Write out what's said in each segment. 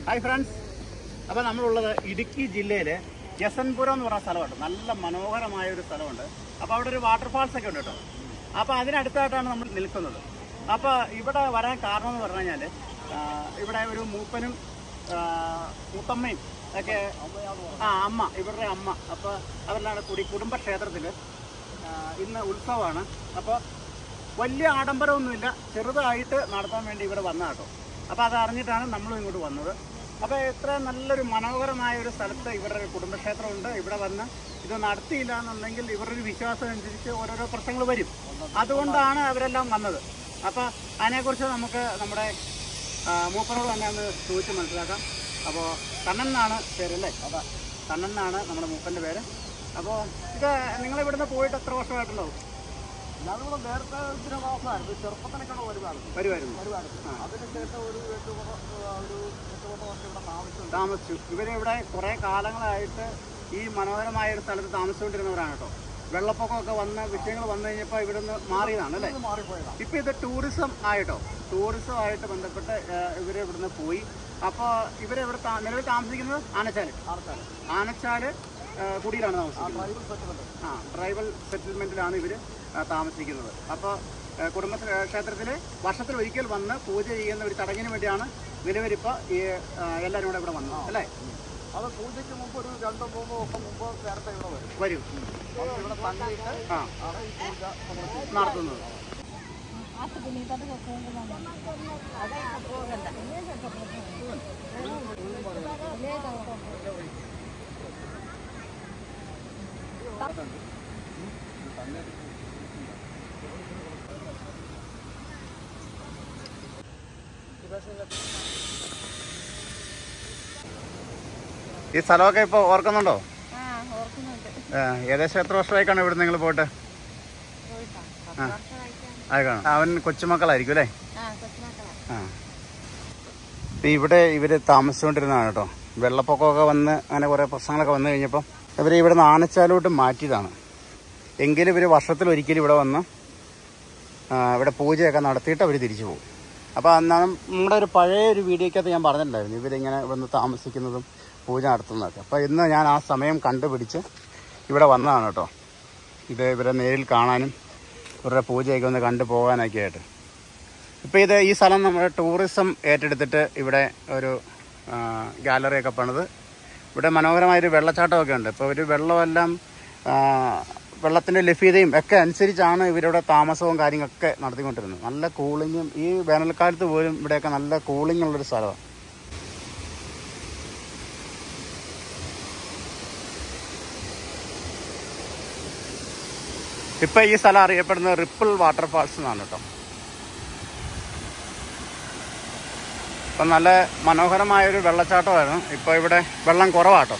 Hi friends, അപ്പോൾ നമ്മളുള്ളത് ഇടുക്കി ജില്ലയിലെ യസൻപുരം എന്ന് പറയുന്ന സ്ഥലമുണ്ട്. നല്ല മനോഹരമായ ഒരു സ്ഥലമുണ്ട്. അപ്പോൾ അവിടെ ഒരു വാട്ടർഫാൾസ് ഒക്കെ ഉണ്ട് കേട്ടോ. അപ്പോൾ അതിനടുത്തായിട്ടാണ് നമ്മൾ നിൽക്കുന്നത്. അപ്പോൾ ഇവിടെ വരാൻ കാരണം എന്ന് പറഞ്ഞു കഴിഞ്ഞാൽ ഇവിടെ ഒരു മൂപ്പനും മൂത്തമ്മയും ഒക്കെ അമ്മ, ഇവരുടെ അമ്മ, അപ്പോൾ അവരിലാണ് കുടുംബക്ഷേത്രത്തിൽ ഇന്ന് ഉത്സവമാണ്. അപ്പോൾ വലിയ ആഡംബരമൊന്നുമില്ല, ചെറുതായിട്ട് നടത്താൻ വേണ്ടി ഇവിടെ വന്ന കേട്ടോ. അപ്പോൾ അതറിഞ്ഞിട്ടാണ് നമ്മളും ഇങ്ങോട്ട് വന്നത്. അപ്പോൾ ഇത്ര നല്ലൊരു മനോഹരമായ ഒരു സ്ഥലത്ത് ഇവരുടെ കുടുംബക്ഷേത്രമുണ്ട്. ഇവിടെ വന്ന് ഇത് നടത്തിയില്ല എന്നുണ്ടെങ്കിൽ ഇവരുടെ ഒരു വിശ്വാസം അനുസരിച്ച് ഓരോരോ പ്രശ്നങ്ങൾ വരും. അതുകൊണ്ടാണ് അവരെല്ലാം വന്നത്. അപ്പോൾ അതിനെക്കുറിച്ച് നമുക്ക് നമ്മുടെ മൂപ്പനോട് തന്നെ ഒന്ന് ചോദിച്ച് മനസ്സിലാക്കാം. അപ്പോൾ കണ്ണൻ എന്നാണ് പേരല്ലേ? അതെ, കണ്ണൻ എന്നാണ് നമ്മുടെ മൂപ്പൻ്റെ പേര്. അപ്പോൾ ഇത് നിങ്ങളിവിടുന്ന് പോയിട്ട് എത്ര വർഷമായിട്ടുണ്ടാവും? ഞങ്ങൾ നേരത്തെ ഇത്തിരി മാസമായിരുന്നു, ചെറുപ്പത്തിനൊക്കെ വരുമായിരുന്നു. അതിനുശേഷം ഒരു 8 വർഷം ഇവിടെ താമസിച്ചു. ഇവരിവിടെ കുറേ കാലങ്ങളായിട്ട് ഈ മനോഹരമായ ഒരു സ്ഥലത്ത് താമസിച്ചുകൊണ്ടിരുന്നവരാണ് കേട്ടോ. വെള്ളപ്പൊക്കമൊക്കെ വന്ന വിഷയങ്ങൾ വന്നു കഴിഞ്ഞപ്പോൾ ഇവിടുന്ന് മാറിയതാണ് അല്ലേ? ഇപ്പം ഇത് ടൂറിസം ആയിട്ടോ, ടൂറിസമായിട്ട് ബന്ധപ്പെട്ട് ഇവർ ഇവിടുന്ന് പോയി. അപ്പോൾ ഇവരെവിടെ നിലവിൽ താമസിക്കുന്നത് ആനച്ചാൽ കുടിയിലാണ് താമസിക്കുന്നത്. ട്രൈബൽ സെറ്റിൽമെൻറ്റിലാണ് ഇവർ താമസിക്കുന്നത്. അപ്പോൾ കുടുംബക്ഷേത്രത്തിൽ വർഷത്തിൽ ഒരിക്കൽ വന്ന് പൂജ ചെയ്യുന്ന ഒരു ചടങ്ങിന് വേണ്ടിയാണ് നിലവിലിപ്പോൾ ഈ എല്ലാവരും കൂടെ ഇവിടെ വന്നത് അല്ലേ? അത് പൂജയ്ക്ക് മുമ്പ് ഒരു 2-3 ദിവസം മുമ്പ് നേരത്തെ ഇവിടെ വരും. ഇവിടെ തങ്ങിയിട്ട് പൂജ നടത്തുന്നത്. ഈ സ്ഥലമൊക്കെ ഇപ്പോൾ ഓർക്കുന്നുണ്ടോ? ഏകദേശം എത്ര വർഷമായിക്കാണ് ഇവിടെ നിങ്ങൾ പോയിട്ട്? ആയിക്കാണ്. അവൻ കൊച്ചുമക്കളായിരിക്കും അല്ലേ? ഇവിടെ ഇവർ താമസിച്ചുകൊണ്ടിരുന്നതാണ് കേട്ടോ. വെള്ളപ്പൊക്കമൊക്കെ വന്ന് അങ്ങനെ കുറേ പ്രശ്നങ്ങളൊക്കെ വന്നു കഴിഞ്ഞപ്പം ഇവർ ഇവിടെ നിന്ന് ആനച്ചാലോട്ട് മാറ്റിയതാണ്. എങ്കിലും ഇവർ വർഷത്തിലൊരിക്കലും ഇവിടെ വന്ന് ഇവിടെ പൂജയൊക്കെ നടത്തിയിട്ട് അവർ തിരിച്ചു പോകും. അപ്പോൾ നമ്മുടെ ഒരു പഴയ ഒരു വീഡിയോക്കകത്ത് ഞാൻ പറഞ്ഞിട്ടുണ്ടായിരുന്നു ഇവരിങ്ങനെ ഇവിടുന്ന് താമസിക്കുന്നതും പൂജ നടത്തുന്നതൊക്കെ. അപ്പോൾ ഇന്ന് ഞാൻ ആ സമയം കണ്ടുപിടിച്ച് ഇവിടെ വന്നതാണ് കേട്ടോ. ഇത് ഇവരെ നേരിൽ കാണാനും ഇവരുടെ പൂജയൊക്കെ ഒന്ന് കണ്ടു പോകാനൊക്കെ ആയിട്ട്. ഇപ്പോൾ ഈ സ്ഥലം നമ്മുടെ ടൂറിസം ഏറ്റെടുത്തിട്ട് ഇവിടെ ഒരു ഗാലറിയൊക്കെ പണിത് ഇവിടെ മനോഹരമായൊരു വെള്ളച്ചാട്ടമൊക്കെ ഉണ്ട്. ഇപ്പോൾ ഒരു വെള്ളമെല്ലാം വെള്ളത്തിൻ്റെ ലഭ്യതയും ഒക്കെ അനുസരിച്ചാണ് ഇവരുടെ താമസവും കാര്യങ്ങളൊക്കെ നടത്തിക്കൊണ്ടിരുന്നത്. നല്ല കൂളിങ്ങും ഈ വേനൽക്കാലത്ത് പോലും ഇവിടെയൊക്കെ നല്ല കൂളിംഗ് ഉള്ളൊരു സ്ഥലമാണ്. ഇപ്പം ഈ സ്ഥലം അറിയപ്പെടുന്നത് റിപ്പിൾ വാട്ടർഫാൾസ് എന്നാണ് കേട്ടോ. ഇപ്പം നല്ല മനോഹരമായൊരു വെള്ളച്ചാട്ടമായിരുന്നു. ഇപ്പോൾ ഇവിടെ വെള്ളം കുറവാട്ടോ.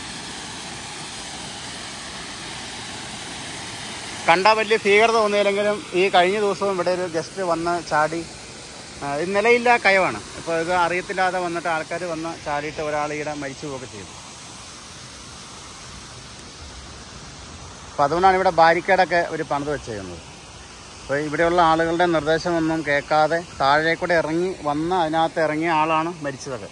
കണ്ടാൽ വലിയ ഭീകരത തോന്നിയില്ലെങ്കിലും ഈ കഴിഞ്ഞ ദിവസവും ഇവിടെ ഒരു ഗസ്റ്റ് വന്ന് ചാടി. ഇത് നിലയില്ല കയവാണ്. ഇപ്പോൾ ഇത് അറിയത്തില്ലാതെ വന്നിട്ട് ആൾക്കാർ വന്ന് ചാടിയിട്ട് ഒരാൾ ഇവിടെ മരിച്ചു പോവുകയൊക്കെ ചെയ്തു. അപ്പോൾ അതുകൊണ്ടാണ് ഇവിടെ ബാരിക്കേഡൊക്കെ ഒരു പണിത് വെച്ചേക്കുന്നത്. അപ്പോൾ ഇവിടെയുള്ള ആളുകളുടെ നിർദ്ദേശമൊന്നും കേൾക്കാതെ താഴേക്കൂടെ ഇറങ്ങി വന്ന് അതിനകത്ത് ഇറങ്ങിയ ആളാണ് മരിച്ചതൊക്കെ.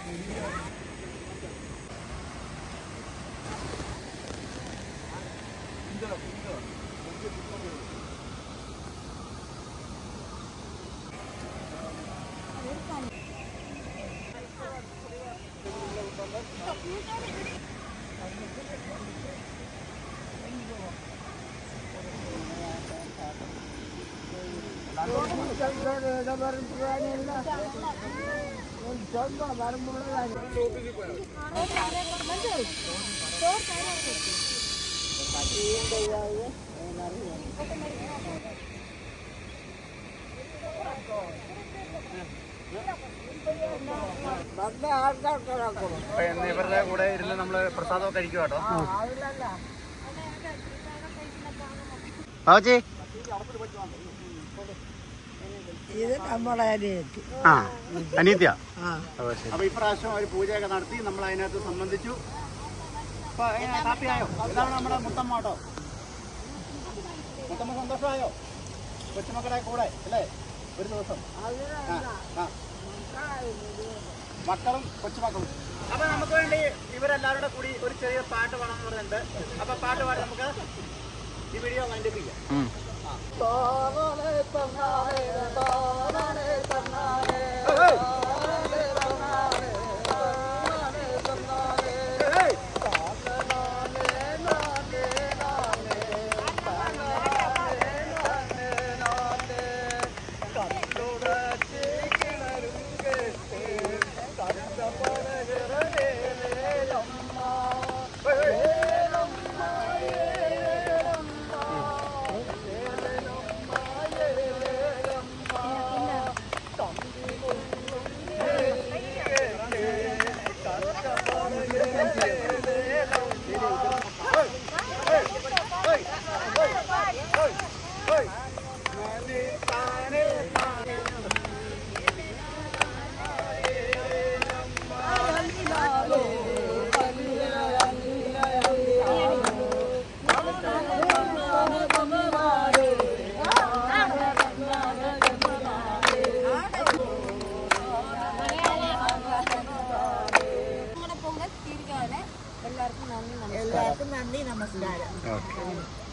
ഇവരുടെ കൂടെ ഇരുന്ന് നമ്മള് പ്രസാദമൊക്കെ കഴിക്കും കേട്ടോ. ബാബുജി ഇത് നമ്മളെ അനിയത്തി. അനിയത്തിയാ. അപ്പൊ ഇപ്രാവശ്യം ഒരു പൂജയൊക്കെ നടത്തി നമ്മൾ അതിനകത്ത് സംബന്ധിച്ചു. അപ്പൊ ഹാപ്പിയായോ? ഇതാണ് നമ്മുടെ മുത്തമ്മ കേട്ടോ. മുത്തമ്മ സന്തോഷമായോ? കൊച്ചുമക്കളുടെ കൂടെ അല്ലേ ഒരു ദിവസം? മക്കളും കൊച്ചുമക്കളും. അപ്പൊ നമുക്ക് വേണ്ടി ഇവരെല്ലാവരുടെ കൂടി ഒരു ചെറിയ പാട്ട് പാടാന്ന് പറഞ്ഞിട്ടുണ്ട്. അപ്പൊ പാട്ട് പാടി നമുക്ക് ഈ വീഡിയോ വൈൻഡപ്പ് ചെയ്യാം. എല്ലാവർക്കും നന്ദി, നമസ്കാരം.